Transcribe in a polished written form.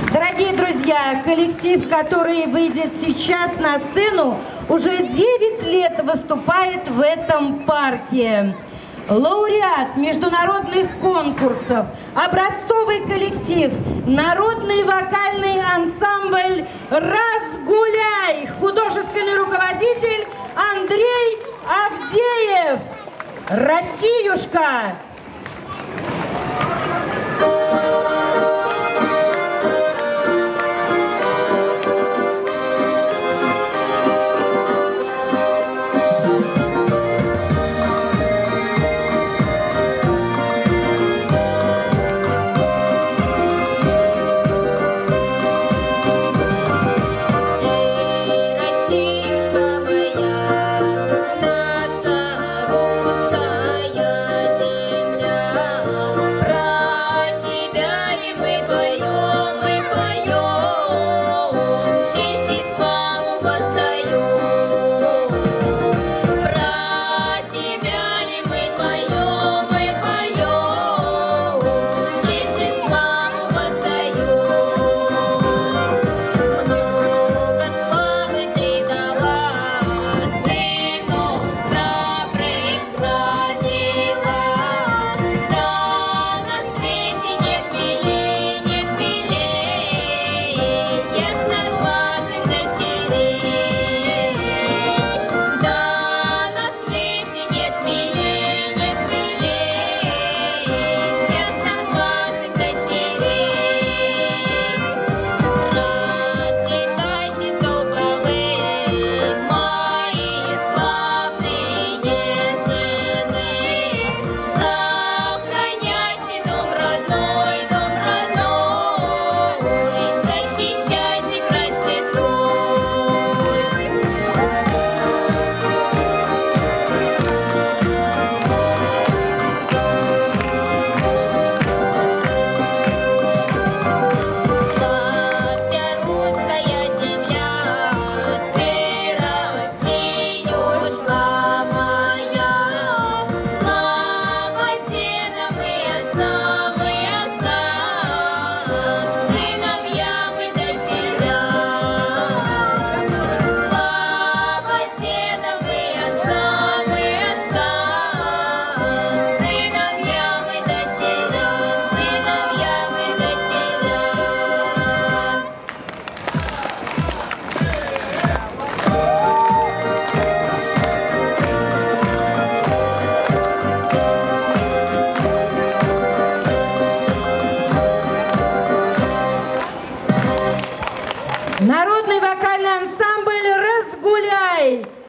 Дорогие друзья, коллектив, который выйдет сейчас на сцену, уже 9 лет выступает в этом парке. Лауреат международных конкурсов, образцовый коллектив, народный вокальный ансамбль «Разгуляй», художественный руководитель Андрей Авдеев. Россиюшка! Народный вокальный ансамбль